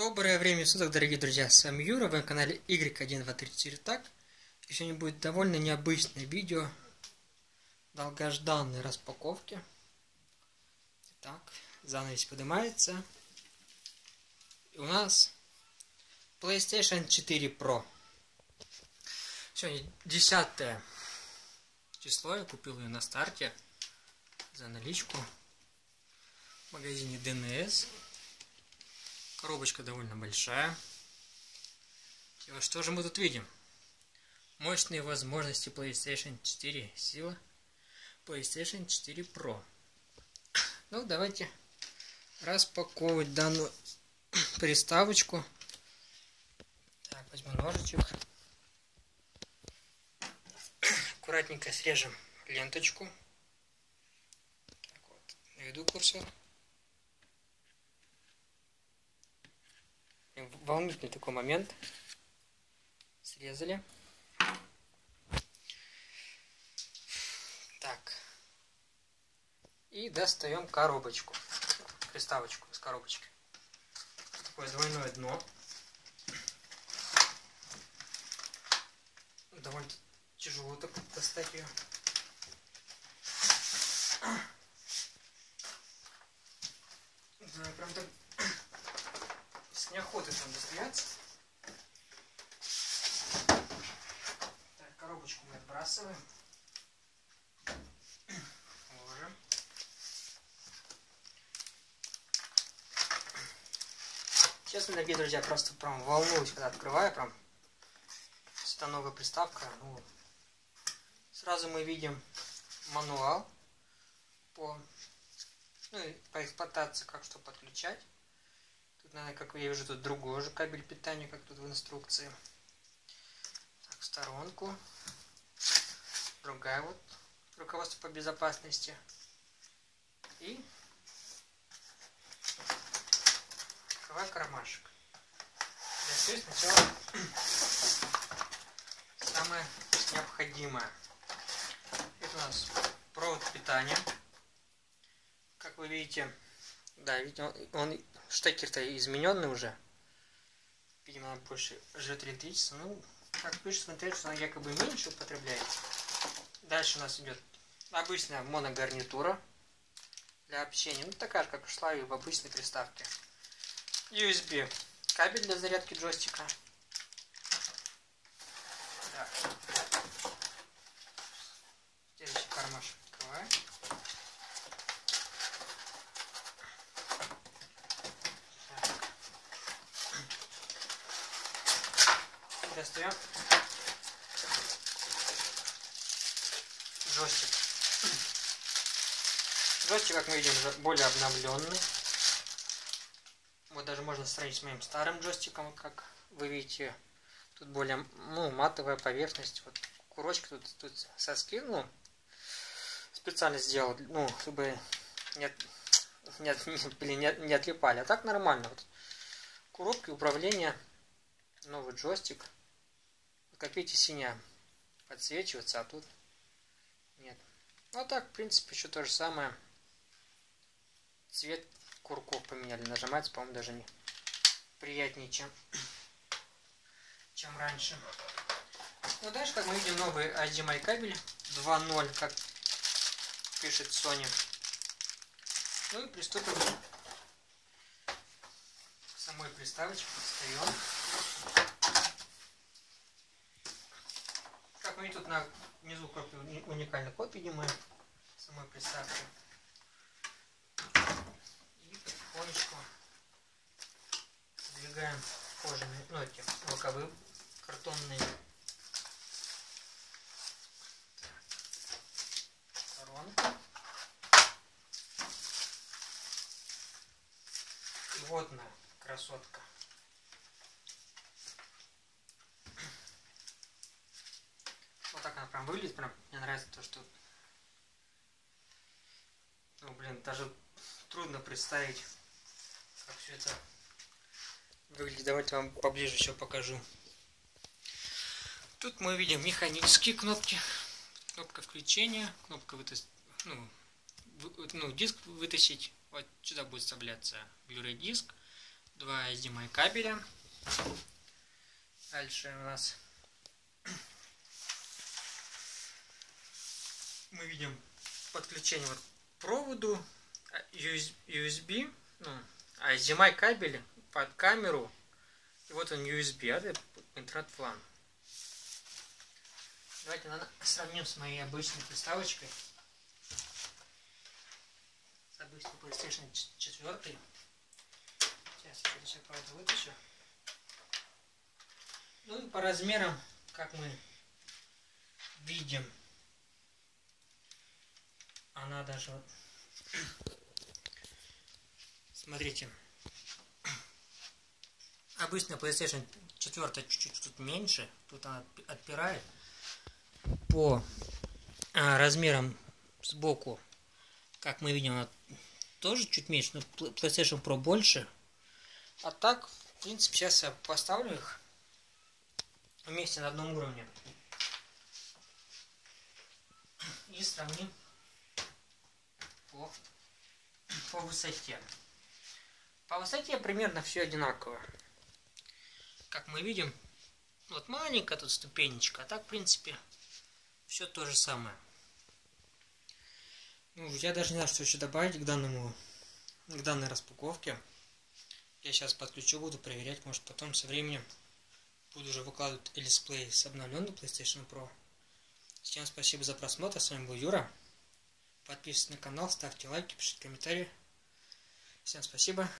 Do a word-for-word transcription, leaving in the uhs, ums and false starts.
Доброе время суток, дорогие друзья, с вами Юра, вы на канале игрек один два три четыре так. И сегодня будет довольно необычное видео долгожданной распаковки. Итак, занавес поднимается. И у нас PlayStation четыре Pro. Сегодня десятое число, я купил ее на старте за наличку в магазине ди эн эс. Коробочка довольно большая. И вот что же мы тут видим? Мощные возможности PlayStation четыре, сила PlayStation четыре Pro. Ну, давайте распаковывать данную приставочку. Так, возьму ножичек. Аккуратненько срежем ленточку. Так вот, наведу курсор. Волнительный такой момент. Срезали. Так. И достаем коробочку. Приставочку с коробочкой. Такое двойное дно. Довольно тяжело так достать ее. Да, прям так с неохотой там достается. Так, коробочку мы отбрасываем. Ложим. Честно, дорогие друзья, просто прям волнуюсь, когда открываю, прям это новая приставка. Ну, сразу мы видим мануал по, ну, и по эксплуатации, как что подключать. Тут, наверное, как я вижу, тут другой же кабель питания, как тут в инструкции. Так, в сторонку. Другая вот руководство по безопасности. И открываю кармашек. Достаю сначала самое необходимое. Это у нас провод питания. Как вы видите, да, видите, он, он штекер-то измененный уже. Видимо, больше ждет электричество. Ну, как пишет в интернете, он якобы меньше употребляет. Дальше у нас идет обычная моногарнитура для общения. Ну, такая же, как шла и в обычной приставке. ю эс би кабель для зарядки джойстика. Так. Следующий кармашек открываем. Достаем джойстик. Джойстик, как мы видим, уже более обновленный. Вот даже можно сравнить с моим старым джойстиком, как вы видите. Тут более, ну, матовая поверхность. Вот курочка тут, тут соски, ну, специально сделал, ну, чтобы не, не, не, не отлипали. А так нормально. Вот. Коробки управления, новый джойстик. Как видите, синяя подсвечивается, а тут нет. Ну, а так, в принципе, еще то же самое. Цвет курков поменяли. Нажимать, по-моему, даже не приятнее, чем, чем раньше. Ну, дальше, как мы видим, новый эйч ди эм ай кабель два ноль, как пишет Sony. Ну и приступим к самой приставочке. Встаем. Как мы видим, тут на внизу уникальный код, видимо, самой приставки. И потихонечку сдвигаем кожаные, ну, эти боковые картонные сторонки. И вот она, красотка. Вот так она прям выглядит, прям мне нравится то, что, ну, блин, даже трудно представить, как все это выглядит. Давайте вам поближе еще покажу. Тут мы видим механические кнопки, кнопка включения, кнопка вытащить, ну, вы, ну, диск вытащить, вот сюда будет вставляться Blu-ray диск, два эйч ди эм ай кабеля. Дальше у нас мы видим подключение вот к проводу ю эс би, ну, эйч ди эм ай кабель под камеру. И вот он ю эс би, это интернет в лан. Давайте сравним с моей обычной приставочкой. С обычной PlayStation четыре. Сейчас я все правда вытащу. Ну и по размерам, как мы видим, она даже вот, смотрите, обычно PlayStation четыре чуть-чуть тут меньше, тут она отпирает. По а, размерам сбоку, как мы видим, она тоже чуть меньше, но PlayStation Pro больше. А так, в принципе, сейчас я поставлю их вместе на одном уровне и сравним по, по высоте. По высоте примерно все одинаково. Как мы видим, вот маленькая тут ступенечка, а так, в принципе, все то же самое. Ну, я даже не знаю, что еще добавить к данному, к данной распаковке. Я сейчас подключу, буду проверять, может потом со временем буду уже выкладывать летсплей с обновленной PlayStation Pro. Всем спасибо за просмотр, с вами был Юра. Подписывайтесь на канал, ставьте лайки, пишите комментарии. Всем спасибо.